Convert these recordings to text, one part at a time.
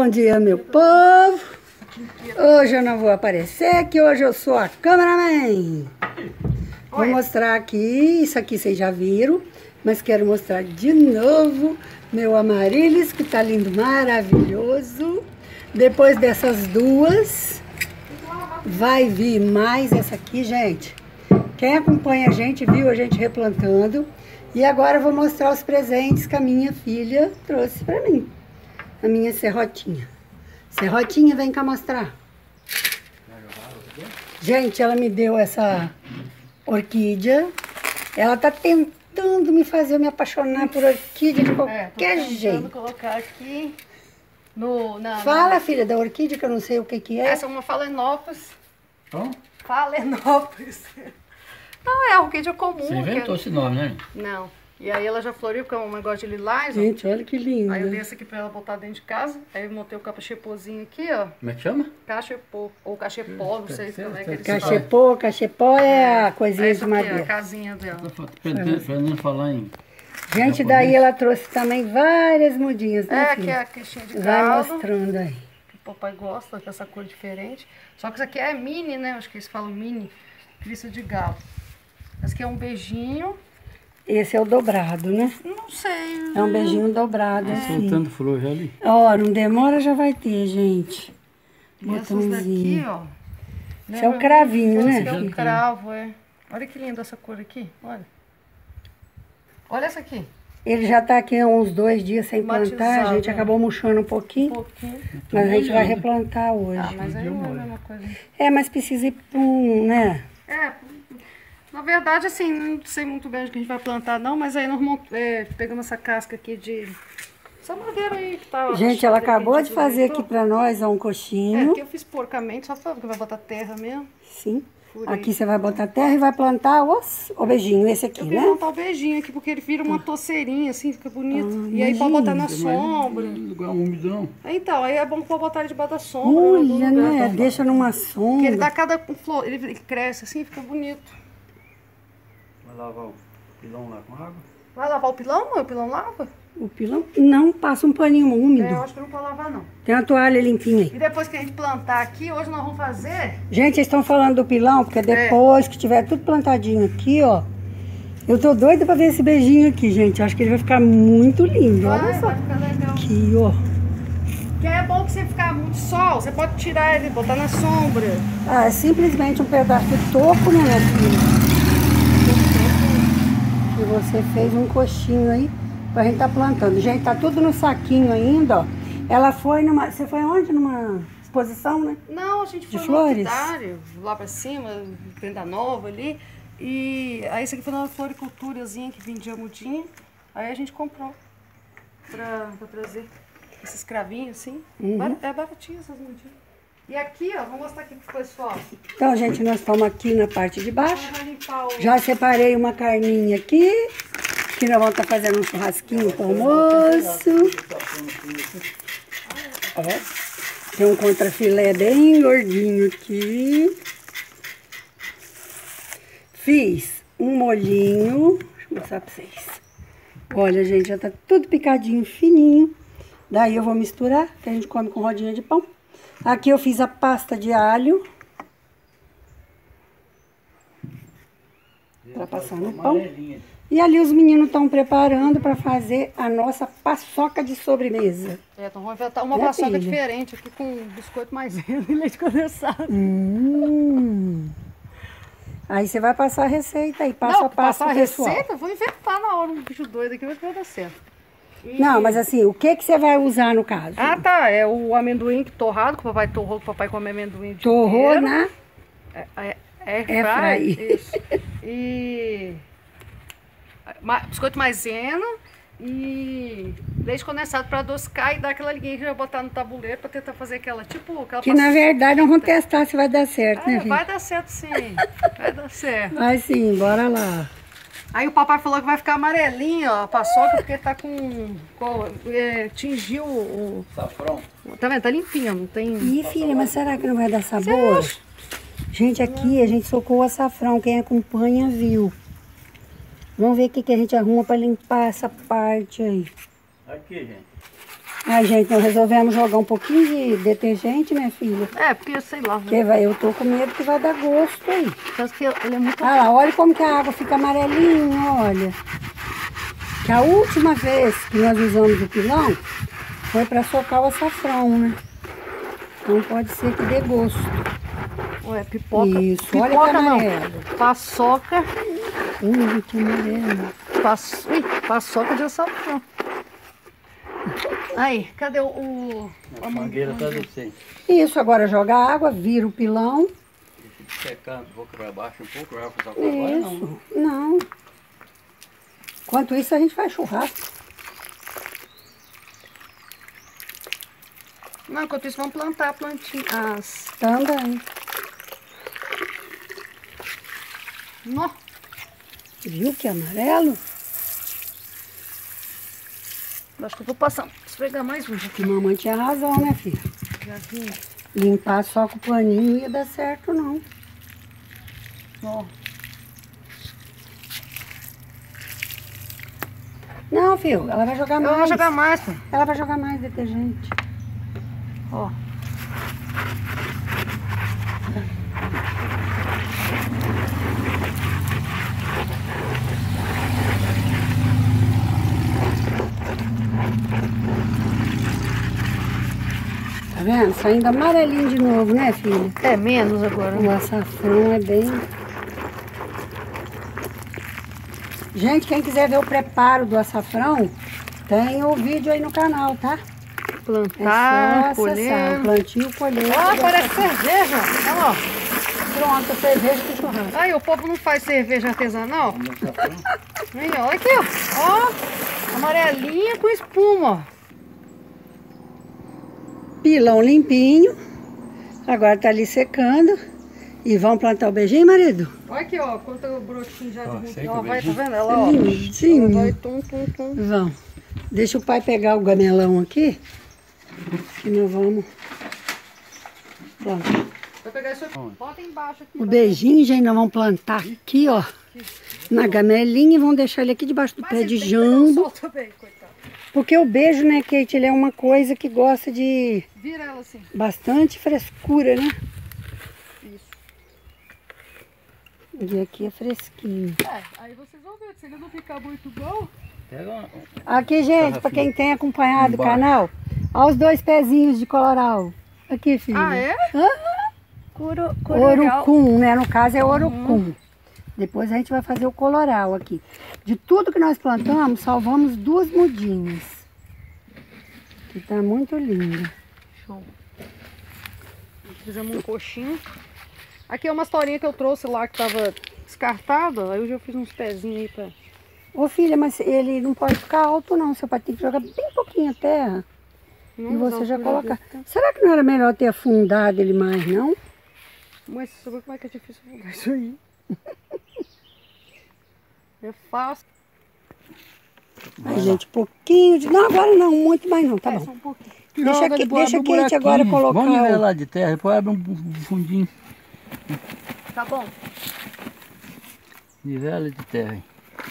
Bom dia, meu povo. Hoje eu não vou aparecer, que hoje eu sou a cameraman. Vou mostrar aqui, isso aqui vocês já viram, mas quero mostrar de novo meu amaryllis, que tá lindo, maravilhoso. Depois dessas duas, vai vir mais essa aqui, gente. Quem acompanha a gente, viu a gente replantando. E agora eu vou mostrar os presentes que a minha filha trouxe pra mim. A minha serrotinha. Serrotinha, vem cá mostrar. Gente, ela me deu essa orquídea. Ela tá tentando me fazer me apaixonar por orquídea de qualquer jeito. Colocar aqui Fala, filha, da orquídea, que eu não sei o que é. Essa é uma Phalaenopsis. Então? Phalaenopsis. Não, é a orquídea comum. Você inventou esse nome, né? Não. E aí ela já floriu, porque é um negócio de lilás. Gente, olha que linda. Aí eu dei essa aqui pra ela botar dentro de casa. Aí eu montei o cachepozinho aqui, ó. Como é que chama? Cachepô. Ou cachepó, não sei como é que eles Cachepô é a coisinha de aqui, madeira. a casinha dela. Fernando falar em... Gente, daí ela trouxe também várias mudinhas, né, aqui filha? é a queixinha de Vai galo. mostrando aí. O papai gosta dessa cor diferente. Só que isso aqui é mini, né? Acho que eles falam mini. Crista de galo. Esse aqui é um beijinho. Esse é o dobrado, né? Não sei. É um beijinho dobrado, assim. Soltando flor já ali. Ó, não demora, já vai ter, gente. E essas daqui, ó. Esse é o cravinho, né? Esse é o cravo, é. Olha que lindo essa cor aqui, olha. Olha essa aqui. Ele já tá aqui há uns 2 dias sem Matizado, plantar, a gente né? acabou murchando um pouquinho. Mas a gente vai replantar hoje. Ah, mas aí não é a mesma coisa. É, mas precisa ir pra um, né? Na verdade, assim, não sei muito bem o que a gente vai plantar não, mas aí nós pegamos essa casca aqui de... Essa madeira aí que tá... Gente, ela acabou de fazer aqui pra nós, ó, um coxinho. Aqui eu fiz porcamente, só porque vai botar terra mesmo. Sim. Aqui você vai botar terra e vai plantar o beijinho, esse aqui, eu né? Eu queria plantar o beijinho aqui, porque ele vira uma toceirinha, assim, fica bonito. E aí pode botar na sombra. Lugar úmido. Então, aí é bom que pode botar ele debaixo da sombra. Olha, né? Deixa numa sombra. Porque ele dá cada flor, ele cresce assim, fica bonito. Vai lavar o pilão lá com água? Vai lavar o pilão, mãe? O pilão lava? O pilão? Não, passa um paninho úmido. Eu acho que não pode lavar, não. Tem uma toalha limpinha aí. E depois que a gente plantar aqui, hoje nós vamos fazer... Gente, vocês estão falando do pilão, porque depois que tiver tudo plantadinho aqui, ó. Eu tô doida pra ver esse beijinho aqui, gente. Eu acho que ele vai ficar muito lindo. Olha só. Vai ficar legal. Aqui, ó. Que é bom que você ficar muito sol, você pode tirar ele, botar na sombra. Ah, é simplesmente um pedaço de toco, né, minha filha? E você fez um coxinho aí pra gente tá plantando. Gente, tá tudo no saquinho ainda, ó. Ela foi numa... Você foi onde? Numa exposição, né? Não, a gente foi no orquidário, lá pra cima, Venda Nova ali. E aí isso aqui foi uma floriculturazinha que vendia mudinha. Aí a gente comprou pra trazer esses cravinhos assim. É baratinho essas mudinhas. E aqui, ó, vou mostrar aqui pro pessoal. Então, gente, nós estamos aqui na parte de baixo. Já separei uma carninha aqui, que nós vamos estar fazendo um churrasquinho com o almoço. Ó, tem um contrafilé bem gordinho aqui. Fiz um molhinho, deixa eu mostrar pra vocês. Olha, gente, já tá tudo picadinho, fininho. Daí eu vou misturar, que a gente come com rodinha de pão. Aqui eu fiz a pasta de alho. Para passar no pão. E ali os meninos estão preparando para fazer a nossa paçoca de sobremesa. Então vamos inventar uma paçoca diferente aqui com biscoito maisena e leite condensado. Aí você vai passar a receita aí, passo a passo pro pessoal. Receita? Eu vou inventar na hora um bicho doido aqui, vai dar certo. Não, mas assim, o que você vai usar no caso? Ah, tá. É o amendoim torrado, que o papai torrou, que o papai come amendoim de torrou na... Airfry. Isso. E... biscoito maisena e leite condensado para adocicar e dar aquela liguinha que vai botar no tabuleiro para tentar fazer aquela, que na verdade nós vamos testar se vai dar certo, né, gente? Vai dar certo sim, vai dar certo. Vai sim, bora lá. Aí o papai falou que vai ficar amarelinho, ó, a paçoca, porque tá tingiu o... Safrão. Tá vendo? Tá limpinho, não tem... Ih, filha, mas será que não vai dar sabor? Gente, aqui a gente socou o açafrão, quem acompanha viu. Vamos ver o que a gente arruma para limpar essa parte aí. Aqui, gente. Ai, gente, nós resolvemos jogar um pouquinho de detergente, né, filha? É, porque sei lá. Porque eu tô com medo que vai dar gosto aí. Parece que ele é muito... Ah lá, olha como que a água fica amarelinha, olha. Que a última vez que nós usamos o pilão foi para socar o açafrão, né? Então pode ser que dê gosto. Ué, pipoca. Isso, pipoca olha que não. amarelo. Paçoca. Que amarelo. Paçoca de açafrão. Aí, cadê A mangueira tá descendo. Isso, agora joga água, vira o pilão. Deixa secando um pouco para baixo, um pouco, já para agora não. Isso, não. Enquanto isso a gente faz churrasco. Não, enquanto isso vamos plantar plantinhas. Também. Nó. Viu que amarelo? Acho que eu vou passar, esfregar mais um. Que mamãe tinha razão, né, filha? Já vi. Limpar só com o paninho não ia dar certo, não. Ó. Não, filho, ela vai jogar mais. Eu vou jogar mais, pô. Ela vai jogar mais detergente. Ó. Tá vendo? Saindo amarelinho de novo, né, filha? É menos agora. O açafrão é bem... Gente, quem quiser ver o preparo do açafrão, tem o vídeo aí no canal, tá? Plantar, é só acessar, colher. o plantio, colher. Ó, parece cerveja. Olha lá. Pronto, cerveja com churrasco. Aí, o povo não faz cerveja artesanal? Aí, ó, aqui, ó. Ó, amarelinha com espuma, ó. Pilão limpinho. Agora tá ali secando. E vamos plantar o beijinho, marido? Olha aqui, ó, quanto brotinho já Ó, de seca ó, o vai, tá beijinho. vendo? Ela, ó. Lindinho. Ela vai tum, tum, tum. Vamos. Deixa o pai pegar o gamelão aqui. Que nós vamos plantar. Vai pegar isso aqui. Bota embaixo aqui. O beijinho, gente, nós vamos plantar aqui, ó. Na gamelinha e vamos deixar ele aqui debaixo do pé de jambo. Solta bem, coitado. Porque o beijo, né, Kate, ele é uma coisa que gosta de Vira ela assim. bastante frescura, né? Isso. E aqui é fresquinho. É, aí vocês vão ver. Se ele não ficar muito bom... Pega uma... Aqui, gente, pra quem tem acompanhado o Embaixo. canal, olha os 2 pezinhos de coloral. Aqui, filho. Ah, é? Aham. Orucum, né? No caso é orucum. Depois a gente vai fazer o coloral aqui. De tudo que nós plantamos, salvamos 2 mudinhas. Que tá muito linda. Show. Fizemos um coxinho. Aqui é uma historinha que eu trouxe lá que tava descartada. Aí eu já fiz uns pezinhos aí pra... Ô filha, mas ele não pode ficar alto não. Seu pai tem que jogar bem pouquinho a terra. Não E usar você o já cuidador. colocar. Será que não era melhor ter afundado ele mais, não? Mas você sabe como é que é difícil mudar isso aí? É fácil. Ai, gente, pouquinho de... Não, agora não, muito mais não, tá É, bom. só um pouquinho. Deixa Joga, depois deixa abre a um Kate agora buraquinho. colocar Vamos o... nivelar de terra, depois abre um fundinho. Tá bom. Nivela de terra. Hein?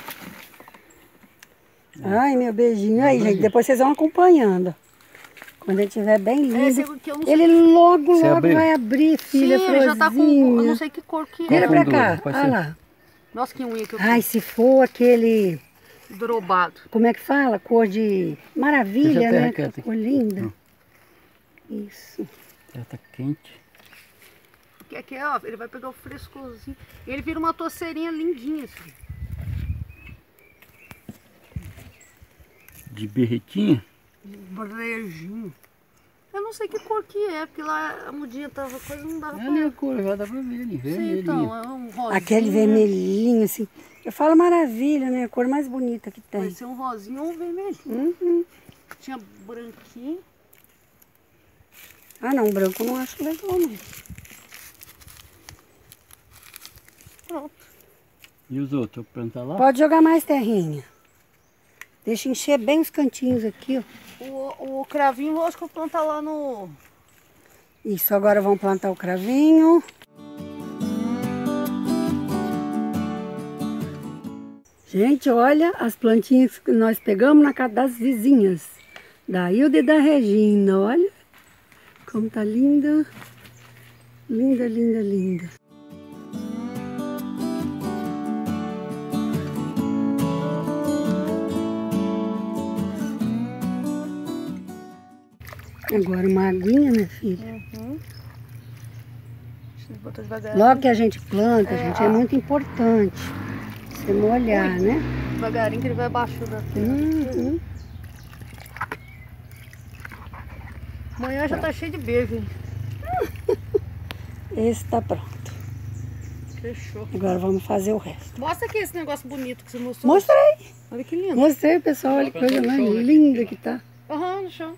Ai, meu beijinho. Aí, gente, depois vocês vão acompanhando. Quando ele estiver bem Esse lindo, aqui eu não sei. ele logo Você abriu? vai abrir, filha, Sim, ele já tá com... florzinha. Eu não sei que cor que Vira é. pra Fundura, cá, pode olha ser. lá. Nossa, que unha que eu Ai, se for aquele, tenho. Drobado. como é que fala? Cor de maravilha, Deixa a terra né? quieta. Cor linda. Isso. A terra tá quente. Porque aqui, ó, ele vai pegar o frescorzinho. E ele vira uma torceirinha lindinha, assim. De berretinha. Brejinho. Eu não sei que cor que é, porque lá a mudinha tava coisa, não dava É ali a pra... cor, já dá pra ver ali. Sim, Vermelhinho. então, é um rosinha. Aquele vermelhinho, assim. Eu falo maravilha, né? A cor mais bonita que Vai tem. ser um rosinho ou um vermelhinho. Uhum. Tinha branquinho. Ah, não, branco eu não acho legal, não. Pronto. E os outros, eu vou plantar lá? Pode jogar mais terrinha. Deixa encher bem os cantinhos aqui, ó. O cravinho, eu acho que eu vou plantar lá no... Isso, agora vamos plantar o cravinho. Gente, olha as plantinhas que nós pegamos na casa das vizinhas. Da Hilda e da Regina, olha como tá linda. Linda, linda, linda. Agora uma aguinha, né, filha? Uhum. Deixa eu botar devagar. Logo que a gente planta, gente, é muito importante você molhar, né? Devagarinho que ele vai abaixo da terra. Uhum. Amanhã já tá cheio de beijo, hein? Esse tá pronto. Fechou. Agora vamos fazer o resto. Mostra aqui esse negócio bonito que você mostrou. Mostrei! Olha que lindo. Mostrei, pessoal. Olha que coisa mais linda que tá. Aham, no chão.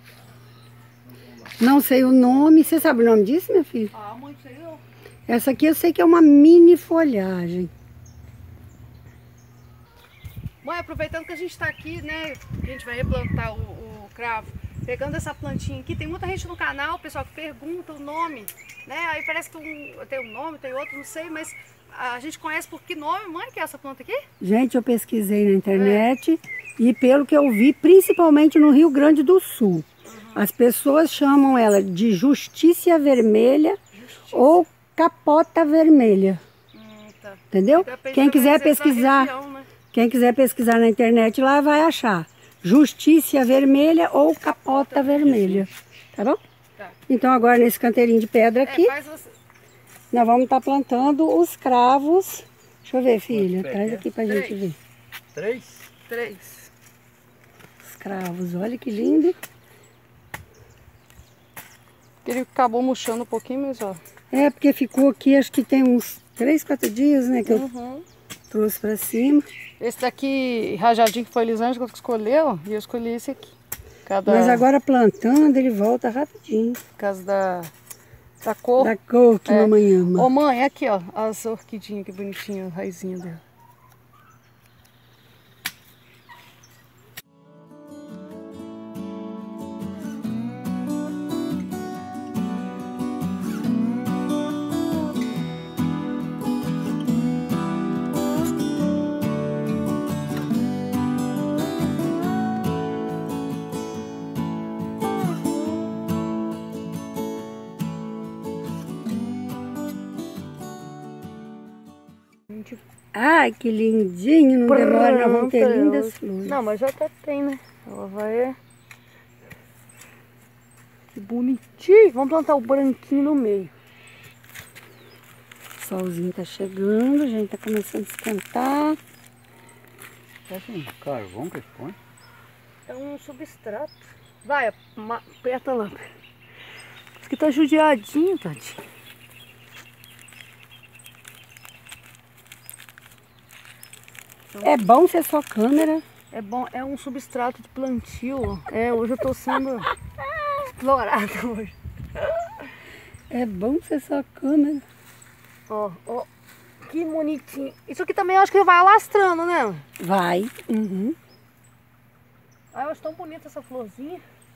Não sei o nome. Você sabe o nome disso, minha filha? Ah, mãe, sei eu. Essa aqui eu sei que é uma mini folhagem. Mãe, aproveitando que a gente tá aqui, né? A gente vai replantar o cravo. Pegando essa plantinha aqui, tem muita gente no canal, pessoal, que pergunta o nome, né? Aí parece que tem um nome, tem outro, não sei, mas a gente conhece por que nome, mãe, que é essa planta aqui? Gente, eu pesquisei na internet e pelo que eu vi, principalmente no Rio Grande do Sul, as pessoas chamam ela de justiça vermelha ou capota vermelha. Tá. Entendeu? Quem quiser pesquisar, região, né? quem quiser pesquisar na internet lá vai achar. Justiça vermelha ou capota vermelha. Tá bom? Tá. Então agora nesse canteirinho de pedra aqui, nós vamos estar plantando os cravos. Deixa eu ver, filha. Traz aqui pra gente ver. 3? 3. Os cravos, olha que lindo. Ele acabou murchando um pouquinho, mas ó. É, porque ficou aqui, acho que tem uns 3, 4 dias, né, que eu trouxe pra cima. Esse daqui, rajadinho, que foi Elisângela que escolheu, e eu escolhi esse aqui. Mas agora plantando, ele volta rapidinho. Por causa da cor. Da cor que mamãe ama. Ô mãe, aqui ó, as orquidinhas, que bonitinha, a raizinha dela. Ai, que lindinho, não demora, nós vamos ter lindas flores. Não, mas já até tem, né? Ela vai... Que bonitinho. Vamos plantar o branquinho no meio. O solzinho tá chegando, gente, tá começando a esquentar. É assim, carvão que põe. É um substrato. Vai, aperta lá. Isso aqui tá judiadinho, tadinho. É bom ser só câmera. É bom, é um substrato de plantio. É, hoje eu tô sendo explorada hoje. É bom ser só câmera. Ó, que bonitinho. Isso aqui também eu acho que vai alastrando, né? Vai. Uhum. Ai, eu acho tão bonita essa florzinha.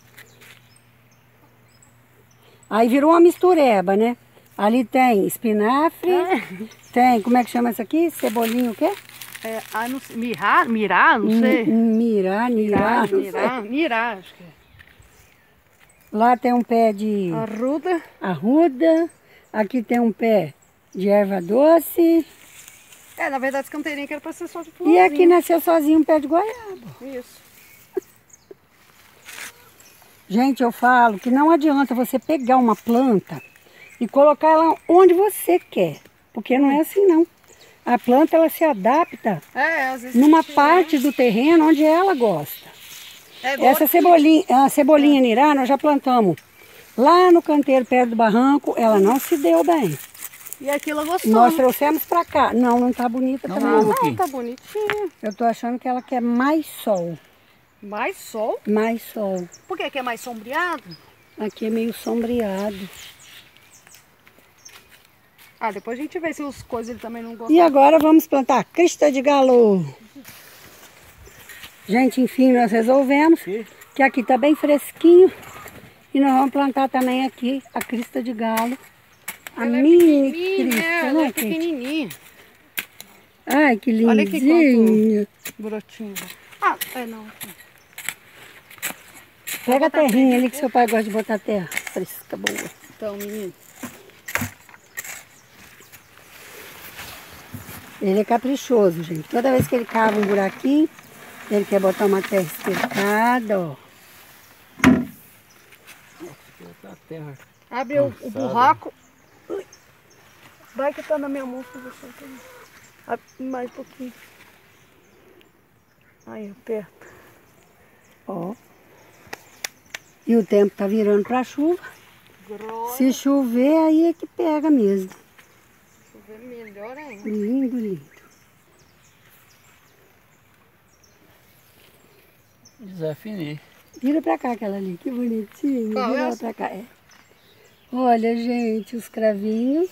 Aí virou uma mistureba, né? Ali tem espinafre, tem, como é que chama isso aqui? Cebolinho o quê? Não sei, mirá, não sei. Mirá, Mirá, acho que é. Lá tem um pé de arruda. Aqui tem um pé de erva doce. Na verdade esse canteirinho aqui era pra ser só de flor. E aqui nasceu sozinho um pé de goiaba. Isso. Gente, eu falo que não adianta você pegar uma planta e colocar ela onde você quer. Porque não é assim não. A planta ela se adapta às vezes numa parte do terreno onde ela gosta. Essa cebolinha nirá nós já plantamos lá no canteiro perto do barranco, ela não se deu bem. E aquilo gostou. Nós trouxemos pra cá. Não tá bonita também. Não, tá bonitinha. Eu tô achando que ela quer mais sol. Mais sol? Mais sol. Por que aqui é mais sombreado? Aqui é meio sombreado. Depois a gente vê se os coisas ele também não gostam. E agora vamos plantar crista de galo. Gente, enfim, nós resolvemos que aqui tá bem fresquinho. E nós vamos plantar também aqui a crista de galo. A mini crista, ela é pequenininha. Ai, que lindinha. Olha que brotinho. Não. Pega a terrinha ali que seu pai gosta de botar terra. Fresca, boa. Então, menino. Ele é caprichoso, gente. Toda vez que ele cava um buraquinho, ele quer botar uma terra espelhada, ó. Abre o buraco. Ui. Vai que tá na minha mão pra você também. Abre mais um pouquinho. Aí, aperta. Ó. E o tempo tá virando pra chuva. Grossa. Se chover, aí é que pega mesmo. Chover melhor ainda. Lindo, lindo. Desafinei. Vira pra cá aquela ali, que bonitinho. Qual Vira é ela essa? pra cá. É. Olha, gente, os cravinhos.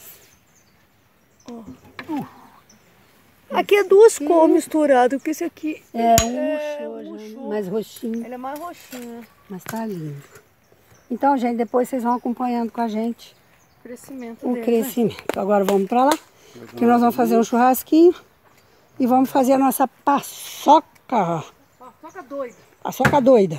Aqui é duas cores misturadas, porque esse aqui É um murchou, mais roxinho. ele é mais roxinho, né? Mas tá lindo. Então, gente, depois vocês vão acompanhando com a gente O crescimento o dele, crescimento. Agora vamos pra lá, que nós vamos fazer um churrasquinho e vamos fazer a nossa paçoca. Né? Paçoca doida. Paçoca doida.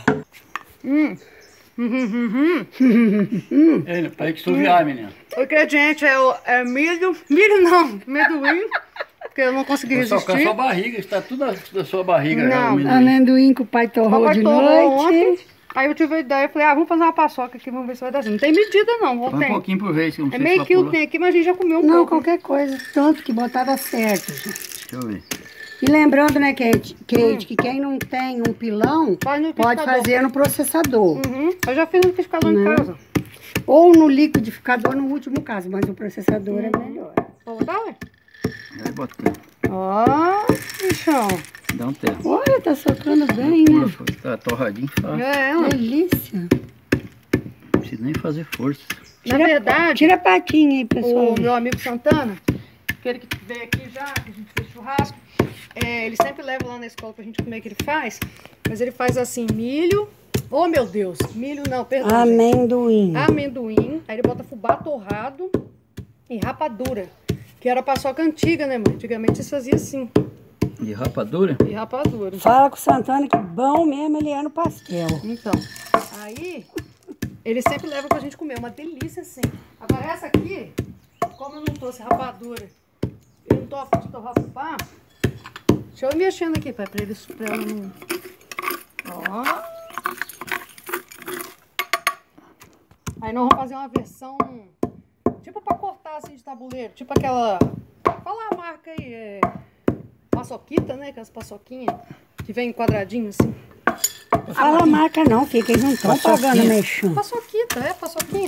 Ele, para que estuviar, menina. O ingrediente é milho. Milho não, amendoim. Porque eu não consegui Vou socar resistir. sua barriga, está tudo da sua barriga. Não. já, o amendoim. Amendoim que o pai torrou Papai de torrou noite. ontem. Aí eu tive a ideia, falei, vamos fazer uma paçoca aqui, vamos ver se vai dar certo. Não tem medida não, não Põe um tem. pouquinho por vez, que eu não É sei se meio vai quilo pular. tem aqui, mas a gente já comeu um Não, pouco. qualquer coisa. Tanto que botar dá certo, gente. Deixa eu ver. E lembrando, né, Kate, que quem não tem um pilão, Faz no pode liquidificador. fazer no processador. Eu já fiz no liquidificador em Né? casa. Ou no liquidificador, no último caso, mas o processador é melhor. Vou botar, ué? Aí botei. Ó, bichão. Dá um tempo. Olha, tá socando bem, né? Tá torradinho fácil. É, Delícia. Não precisa nem fazer força. na verdade, Tira a patinha aí, pessoal. o meu amigo Santana, aquele que veio aqui já, que a gente fez churrasco, ele sempre leva lá na escola pra gente comer o que ele faz, mas ele faz assim, milho, oh meu Deus, milho não, perdão, gente. Amendoim. Amendoim, aí ele bota fubá torrado e rapadura, que era a paçoca antiga, né, mãe? Antigamente eles faziam assim, E rapadura? e rapadura. Fala com o Santana que bom mesmo ele é no pastel. Então, aí ele sempre leva pra gente comer, uma delícia assim. Agora essa aqui, como eu não trouxe rapadura, eu não tô afim de torrar fubá, deixa eu ir mexendo aqui, pai, pra ela não... Ó. Aí nós vamos fazer uma versão, tipo pra cortar assim de tabuleiro, tipo aquela, fala a marca aí, paçoquita, né, aquelas paçoquinhas que vem em quadradinho assim. Fala a marca não, filha, que eles não estão pagando mexendo. Paçoquita, paçoquinha.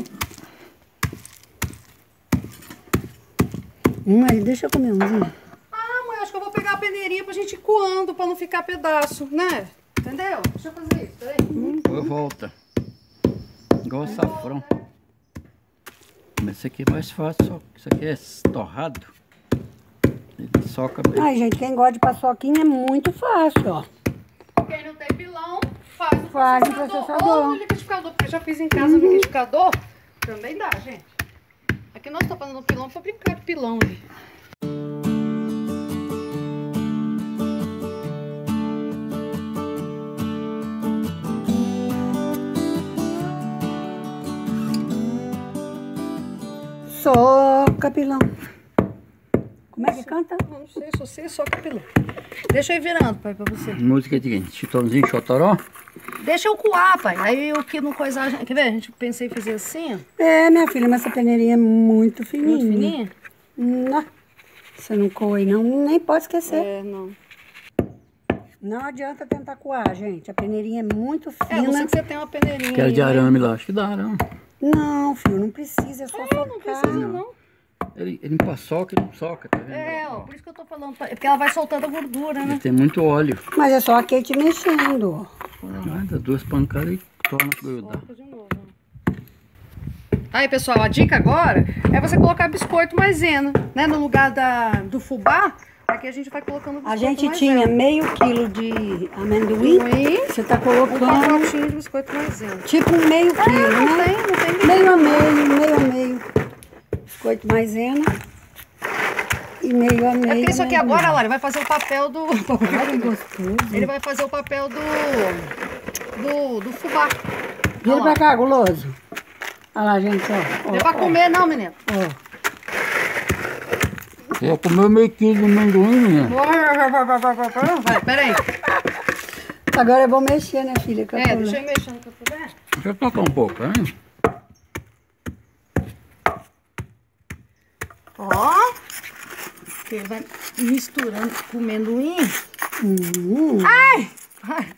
Aí deixa eu comer umzinho. Ah, mãe, acho que eu vou pegar a peneirinha pra gente ir coando, pra não ficar pedaço, né? Entendeu? Deixa eu fazer isso, peraí. Depois volta. Igual açafrão. Mas esse aqui é mais fácil, só que isso aqui é torrado. Ele soca bem. Ai, gente, quem gosta de paçoquinha é muito fácil, ó. Quem não tem pilão, faz no Faz no processador. processador. Ou no liquidificador, porque eu já fiz em casa no liquidificador. Também dá, gente. Aqui nós estamos fazendo pilão pra brincar de pilão ali. Soca, pilão. Como é que canta? Não sei, só sei só capilão. Deixa eu ir virando, pai, pra você. Música de quem? Chitãozinho Chororó? Deixa eu coar, pai. Aí o que não coisar... Quer ver? A gente pensei em fazer assim, ó. É, minha filha, mas essa peneirinha é muito fininha. Muito fininha? Não. Você não coe, não. Nem pode esquecer. Não. Não adianta tentar coar, gente. A peneirinha é muito É, eu fina. sei que você tem uma peneirinha. Aquela aí, de né? arame lá, acho que dá arame. Não, filho, não precisa. É só Não focar. precisa, não. Ele empaçoca e não soca, tá vendo? Ó, por isso que eu tô falando. É porque ela vai soltando a gordura, Ele né? tem muito óleo. Mas é só a Kate mexendo. Nada, duas pancadas e torna a grudar. Coloca de novo, ó. Aí, pessoal, a dica agora é você colocar biscoito maisena, né? No lugar do fubá, aqui a gente vai colocando biscoito A gente maisena. tinha meio quilo de amendoim. Você tá Um colocando pacotinho de biscoito maisena. tipo um meio quilo, Não né? tem, não tem. Meio a meio. Biscoito maisena. E meio a meio. É porque isso aqui amendoim. agora, Lara, vai fazer o papel do... Olha que gostoso. Ele vai fazer o papel do fubá. Vira pra cá, guloso. Olha lá, gente, ó. Não é pra comer não, menino. Ó. Vou comer meio quilo de amendoim, menino. Vai, peraí. Agora é bom mexer, né, filha? Deixa eu ir mexendo com a colher. Deixa eu tocar um pouco, hein? Ó. Ele vai misturando com o amendoim. Ai! Ai!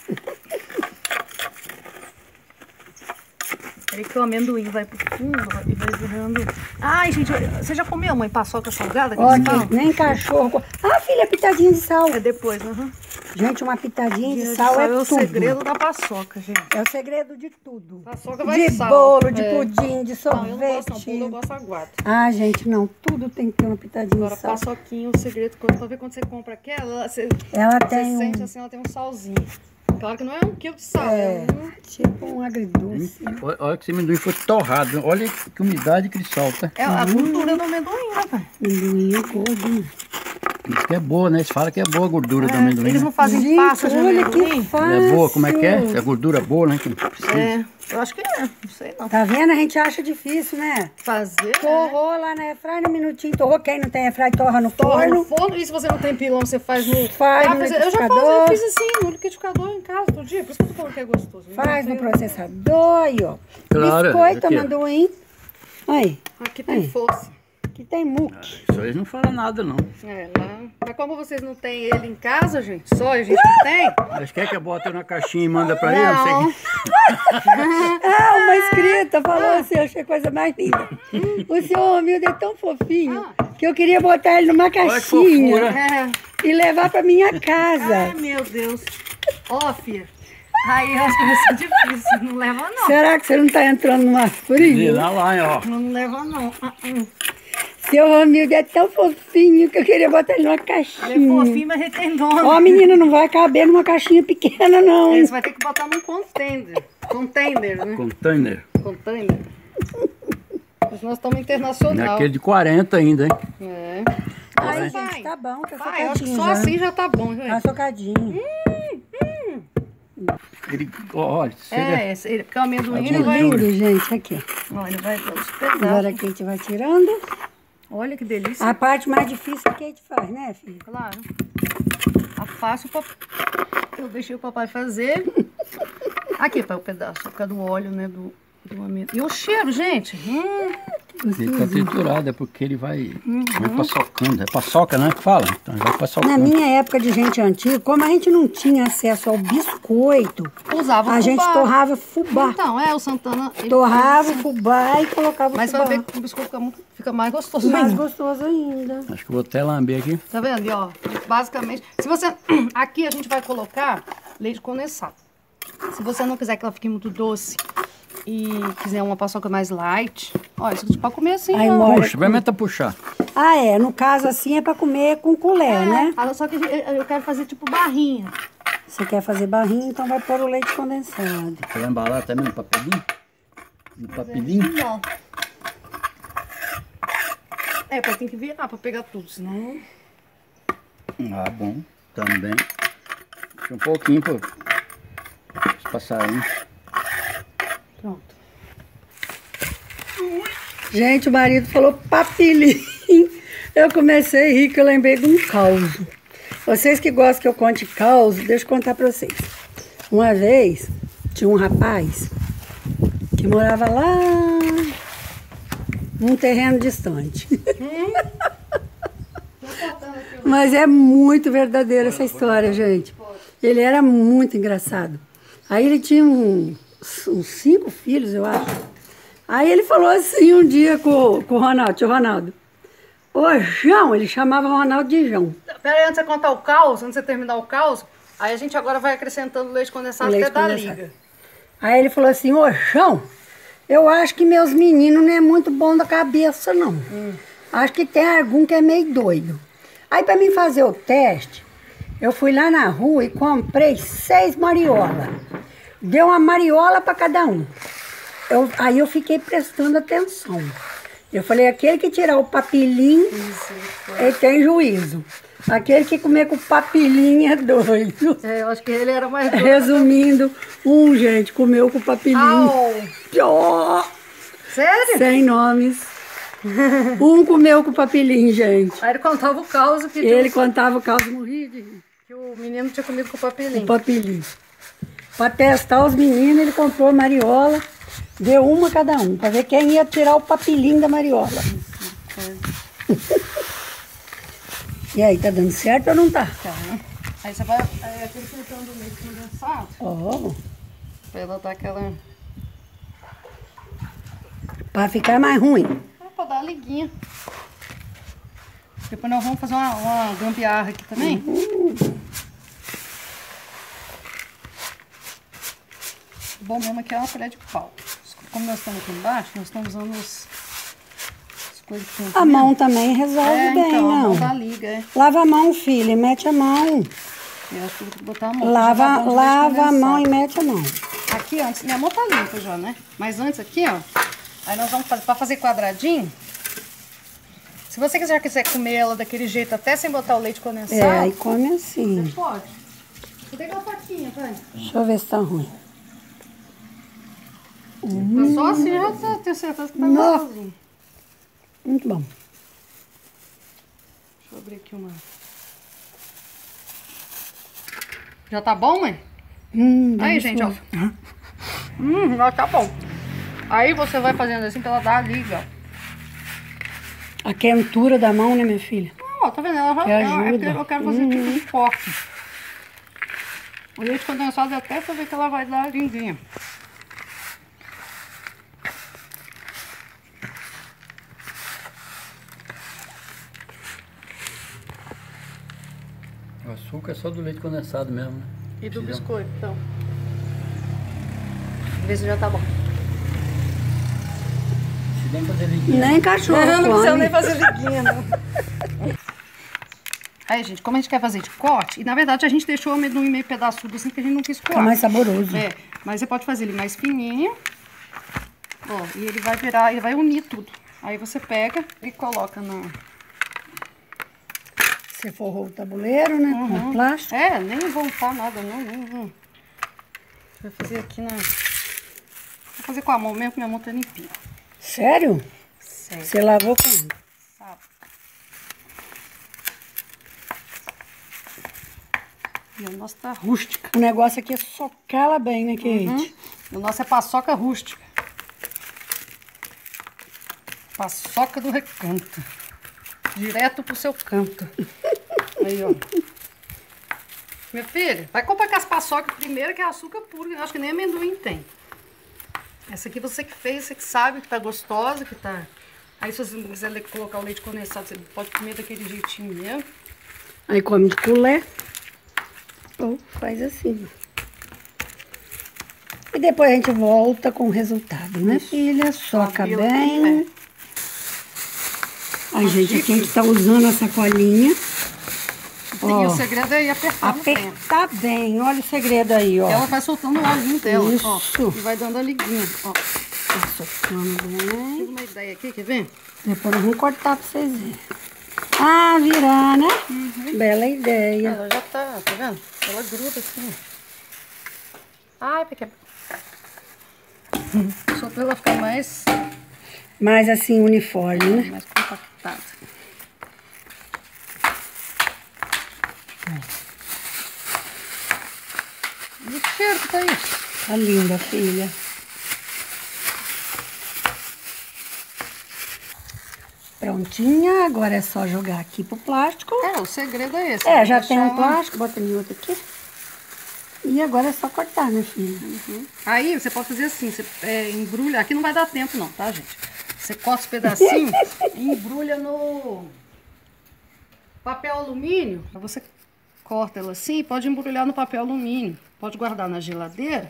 Peraí que o amendoim vai pro fundo e vai virando... Ai, gente, você já comeu, mãe, paçoca salgada? Ó, nem cachorro. Ah, filha, pitadinha de sal. É depois, Gente, uma pitadinha de sal é tudo. o segredo da paçoca, gente. É o segredo de tudo. Paçoca vai de sal. bolo, de pudim, de sorvete. Não, eu não gosto não, bolo eu gosto aguado. Ah, gente, não, tudo tem que ter uma pitadinha Agora, de sal. paçoquinha, o segredo, pra ver quando você compra aquela, Ela você tem sente assim, ela tem um salzinho. Claro que não é 1 quilo de sal, tipo um agridoce. Olha que esse amendoim foi torrado. Olha que umidade que ele solta. É a gordura do amendoim, né, pai? Amendoim é gordo. Isso que é boa, né? Eles falam que é boa a gordura do amendoim. Eles não Né? fazem Gente, pasta de olha amendoim? que fácil. É boa, como é que é? É gordura boa, né? Que precisa. É, eu acho que é, não sei não. Tá vendo? A gente acha difícil, né? Fazer, Torrou lá na airfryer no minutinho. Torrou. Quem não tem airfryer, torra no torra no forno. forno, e se você não tem pilão, você faz no... Faz no eu já liquidificador. fiz assim, no liquidificador em casa todo dia, por isso que eu tô falando que é gostoso. Faz no processador, aí, ó. Claro, Biscoito, aqui, ó. amendoim. Aí, Aqui tem força. aqui tem muque. Isso aí não fala nada, não. É, lá... Mas como vocês não têm ele em casa, gente, só a gente que tem... Mas quer que eu bote na caixinha e manda pra ele? Não sei. Ah, uma inscrita falou assim, eu achei coisa mais linda. O senhor Romildo é tão fofinho que eu queria botar ele numa Olha que caixinha fofura. e levar pra minha casa. Ai, meu Deus. Ó, filha. Aí eu acho que vai ser difícil. Não leva, não. Será que você não tá entrando numa E frio? lá, ó. Não leva, não. Seu Romildo é tão fofinho que eu queria botar ele numa Ele é caixinha. fofinho, mas ele tem dono. Ó, menina, não vai caber numa caixinha pequena, não. Você vai ter que botar num container. Container, né? Container. Container. Mas nós estamos internacional. Aquele de 40 ainda, hein? É. Ai, Vai. gente, tá bom, tá Vai, eu acho que socadinho só já. assim já tá bom, Tá gente. socadinho. Ele, olha, Porque o amendoim ele Tá vai... Lindo, gente, aqui. Ó, ele vai aos Agora pedaços. aqui a gente vai tirando. Olha que delícia. A parte mais difícil é que a gente faz, né, filha? Claro. A fácil eu deixei o papai fazer. Aqui, pai, o pedaço. Por causa do óleo, né, do amendoim. E o cheiro, gente. ele tá triturado, é porque ele vai paçocando. É paçoca, né? Que fala? Então ele vai Na paçocando. minha época de gente antiga, como a gente não tinha acesso ao biscoito, Usava a gente fubá. torrava fubá. Então, o Santana... ele Torrava faz o fubá e colocava Mas o vai fubá. ver que o biscoito fica mais gostoso Mais ainda. gostoso ainda. Acho que eu vou até lamber aqui. Tá vendo? E, ó, basicamente, se você... Aqui a gente vai colocar leite condensado. Se você não quiser que ela fique muito doce e quiser uma paçoca mais light, ó, isso aqui pode comer assim, Aí ó. molha. Puxa, experimenta puxar. Ah, é. No caso assim é pra comer com colher, né? Só que eu quero fazer tipo barrinha. Você quer fazer barrinho, então vai pôr o leite condensado. Você vai embalar também no papelinho? No papelinho? Não. Pai, tem que virar pra pegar tudo, senão... Ah, bom. Também. Deixa um pouquinho pro passarinho. Pronto. Gente, o marido falou papelinho. Eu comecei a rir que eu lembrei de um caos. Vocês que gostam que eu conte caos, deixa eu contar pra vocês. Uma vez, tinha um rapaz que morava lá num terreno distante. Mas é muito verdadeira essa história, gente. Ele era muito engraçado. Aí ele tinha uns 5 filhos, eu acho. Aí ele falou assim um dia com o Ronaldo, tio Ronaldo. Ô, João, ele chamava o Ronaldo de João. Pera aí, antes de você contar o caos, antes de você terminar o caos, aí a gente agora vai acrescentando leite condensado Leite até dar condensado. liga. Aí ele falou assim, ô, João, eu acho que meus meninos não é muito bom da cabeça, não. Acho que tem algum que é meio doido. Aí pra mim fazer o teste, eu fui lá na rua e comprei 6 mariolas. Deu uma mariola pra cada um. Aí eu fiquei prestando atenção. Eu falei, aquele que tirar o papilim, ele tem juízo. Aquele que comer com papilim é doido. É, eu acho que ele era mais doido. Resumindo, gente, comeu com papilim. Pior. Sério? Sem nomes. Comeu com papilim, gente. Aí ele contava o caos que ele contava o caos e morria de rir. Que o menino tinha comido com papilim. Com papilim. Para testar os meninos, ele comprou a mariola, deu uma cada um, para ver quem ia tirar o papilim da mariola. E aí, tá dando certo ou não tá? Tá, né? Aí você vai, aquele filtrão do leite condensado. Pra ela dar aquela... Pra ficar mais ruim. Pra dar a liguinha. Depois nós vamos fazer uma gambiarra aqui também. O bom mesmo aqui é uma colher de pau. Como nós estamos aqui embaixo, nós estamos usando as coisas que tem aqui. A mão também resolve bem, então, não. A mão dá liga, Lava a mão, filha, e mete a mão. Eu acho que vou ter que botar a mão. Lava a mão e mete a mão. Aqui, antes, minha mão tá limpa já, né? Mas antes aqui, ó. Aí nós vamos fazer, pra fazer quadradinho. Se você quiser comer ela daquele jeito, até sem botar o leite condensado. Aí come assim. Você pode. Vou pegar a faquinha, vai. Deixa eu ver se tá ruim. Só assim já tenho certeza que tá gostosinho. Muito bom. Deixa eu abrir aqui uma. Já tá bom, mãe? Aí, gente, ó. Já tá bom. Aí você vai fazendo assim pra ela dar a liga, ó. A quentura da mão, né, minha filha? Ó, tá vendo? Ela já ajuda. Eu quero fazer tipo forte. O leite condensado até pra ver que ela vai dar a liguinha. O açúcar é só do leite condensado mesmo, né? E do biscoito, então. Vê se já tá bom. Se nem fazer liguinha. Nem cachorro Não precisa come. nem fazer liguinha, não. Aí, gente, como a gente quer fazer de corte, e na verdade a gente deixou o amendoim meio pedaçudo assim, que a gente não quis coar. Fica mais saboroso. É, mas você pode fazer ele mais fininho. Ó, e ele vai virar, ele vai unir tudo. Aí você pega e coloca na... Você forrou o tabuleiro, né, com plástico. É, nem voltar nada, não. Vai fazer aqui na... Vou fazer com a mão mesmo, que minha mão tá limpinha. Sério? Sério. Você lavou quando? Sabe? E o nosso tá rústica. O negócio aqui é socar ela bem, né, Kate? O nosso é paçoca rústica. Paçoca do recanto. Direto pro seu canto. Aí, ó. Minha filha, vai comprar com as paçocas primeiro, que é açúcar puro, que eu acho que nem amendoim tem. Essa aqui você que fez, você que sabe que tá gostosa, que tá... Aí se você quiser colocar o leite condensado, você pode comer daquele jeitinho mesmo. Aí come de colher. Ou faz assim. E depois a gente volta com o resultado, né, filha? Soca bem. Aí, gente, aqui a gente tá usando a sacolinha. E o segredo é ir apertar no tempo. Apertar bem. Olha o segredo aí, ó. Ela vai soltando o olhinho dela, Isso. ó. E vai dando a liguinha, ó. Tá socando bem. Tive uma ideia aqui, quer ver? Depois nós vamos cortar pra vocês verem. Ah, virar, né? Bela ideia. Ela já tá vendo? Ela gruda assim. Ai, porque... Só pra ela ficar mais Mais assim, uniforme, né? compactada. E o cheiro que tá aí? Tá linda, filha. Prontinha, agora é só jogar aqui pro plástico. É, o segredo é esse. É, já deixar tem um ela- plástico, bota em outro aqui. E agora é só cortar, né, filha? Aí você pode fazer assim, você embrulha, aqui não vai dar tempo não, tá, gente? Você corta os pedacinhos e embrulha no papel alumínio. Aí você corta ela assim e pode embrulhar no papel alumínio. Pode guardar na geladeira.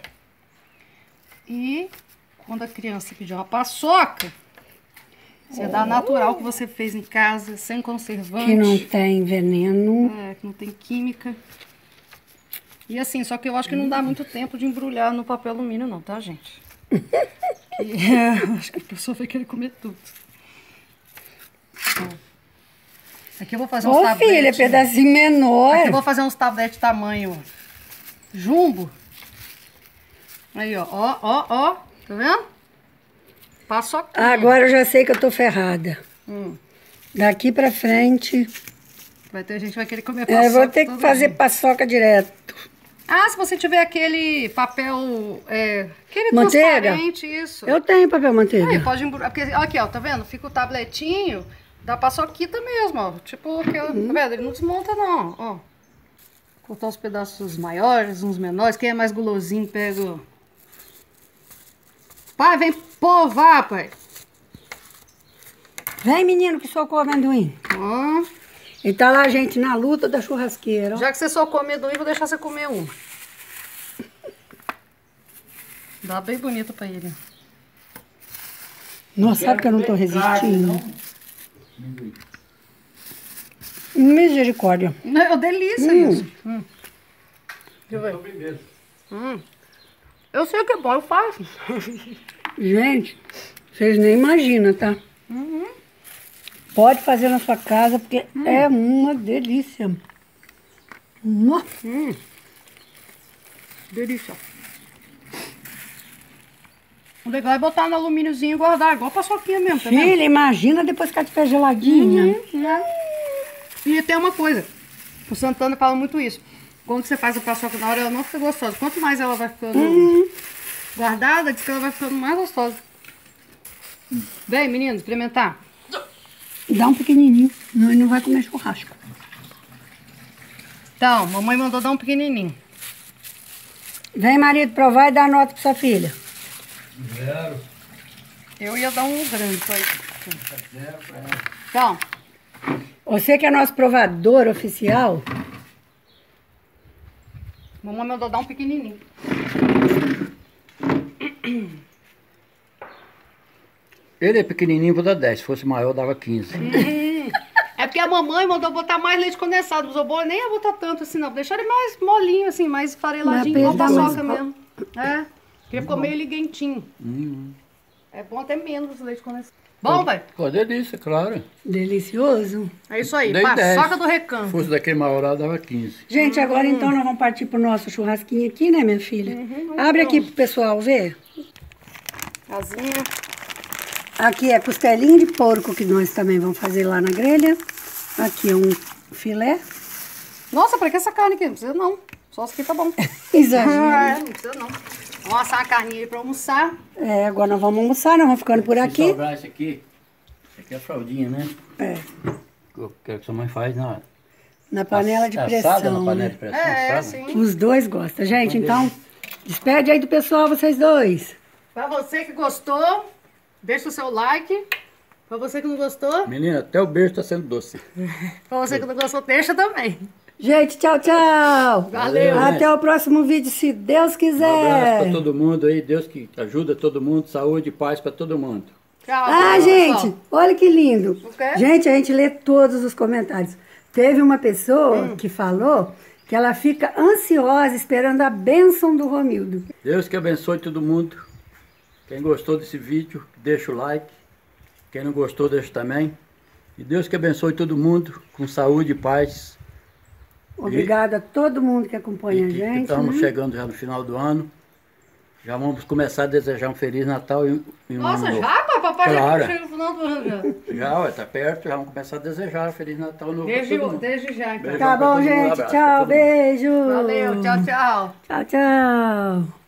E quando a criança pedir uma paçoca, você dá natural que você fez em casa, sem conservante. Que não tem veneno. Que não tem química. E assim, só que eu acho que não dá muito tempo de embrulhar no papel alumínio não, tá, gente? Acho que a pessoa vai querer comer tudo. Aqui eu vou fazer uns Ô, tabletes. filha, pedacinho menor. Aqui eu vou fazer uns tabletes tamanho jumbo. Aí, ó. Ó. Tá vendo? Paçoquinha. Agora eu já sei que eu tô ferrada. Hum. Daqui pra frente, Vai ter gente que vai querer comer paçoca. eu vou ter que todo fazer dia. paçoca direto. Ah, se você tiver aquele papel... aquele Manteiga? transparente, isso. Eu tenho papel manteiga. Aí, pode embrulhar. Porque, aqui, ó, tá vendo? Fica o tabletinho da paçoquita mesmo, ó. Tipo, aquela, tá vendo? Ele não desmonta, não, ó. Cortar os pedaços maiores, uns menores. Quem é mais gulosinho, pega... Pai, vem povar, pai. Vem, menino, que socou o amendoim. Ó. E tá lá, gente, na luta da churrasqueira. Ó. Já que você só come amendoim, vou deixar você comer um. Dá bem bonito pra ele. Nossa, sabe que eu não tô resistindo? Misericórdia. É uma delícia isso. Deixa eu ver. Eu sei que é bom, eu faço. Gente, vocês nem imaginam, tá? Pode fazer na sua casa, porque é uma delícia. Nossa. Delícia. O legal é botar no alumíniozinho e guardar, igual paçoquinha mesmo, tá vendo? Filha, imagina depois que ela estiver geladinha. E tem uma coisa, o Santana fala muito isso. Quando você faz a paçoca na hora, ela não fica gostosa. Quanto mais ela vai ficando guardada, diz que ela vai ficando mais gostosa. Vem, menino, experimentar. Dá um pequenininho, senão ele não vai comer churrasco. Então, mamãe mandou dar um pequenininho. Vem, marido, provar e dar nota pra sua filha. 0. Eu ia dar um grande pra ele. Então, Você que é nosso provador oficial, mamãe mandou dar um pequenininho. Ele é pequenininho, vou dar 10. Se fosse maior, eu dava 15. É porque a mamãe mandou botar mais leite condensado. Os obôs nem ia botar tanto assim, não. Deixar ele mais molinho, assim, mais fareladinho, igual Mas paçoca mais- mesmo. É, porque ficou meio liguentinho. É bom até menos leite condensado. Bom, pai? Pô, delícia, claro. delicioso. É isso aí, Dei paçoca 10. do Se Recanto. fosse daquele maior, eu dava 15. Gente, agora então nós vamos partir pro nosso churrasquinho aqui, né, minha filha? Abre aqui pro pessoal ver. Casinha. Aqui é costelinha de porco que nós também vamos fazer lá na grelha. Aqui é um filé. Nossa, pra que essa carne aqui? Não precisa não. Só isso aqui tá bom. Exagero. Não precisa não. Vamos assar a carninha aí pra almoçar. É, agora nós vamos almoçar, nós vamos ficando por Se aqui. sobrar esse aqui é a fraldinha, né? É, Que sua mãe faz na panela de assada, pressão, na panela né? de pressão, É, assada. sim. Os dois gostam. Gente, então, despede aí do pessoal, vocês dois. Pra você que gostou, deixa o seu like. Pra você que não gostou, Menina, até o beijo tá sendo doce. pra você que não gostou, deixa também. Gente, tchau, tchau. Valeu. Até o próximo vídeo, se Deus Um quiser. abraço pra todo mundo aí. Deus que ajuda todo mundo. Saúde e paz pra todo mundo. Tchau. Ah, pessoal. gente, olha que lindo. O quê? Gente, a gente lê todos os comentários. Teve uma pessoa que falou que ela fica ansiosa esperando a bênção do Romildo. Deus que abençoe todo mundo. Quem gostou desse vídeo, deixa o like. Quem não gostou, deixa também. E Deus que abençoe todo mundo com saúde e paz. Obrigada a todo mundo que acompanha a E que gente. estamos né? chegando já no final do ano. Já vamos começar a desejar um Feliz Natal e um Nossa, ano novo. já, papai? Claro. Já chega no final do ano já. Já, ué, tá perto, já vamos começar a desejar Feliz Natal novo pra Desde, todo mundo. desde já, então. Beijo. Tá bom, Todo mundo, gente. abraço pra Tchau, todo mundo. beijo. Valeu, tchau, tchau. Tchau, tchau.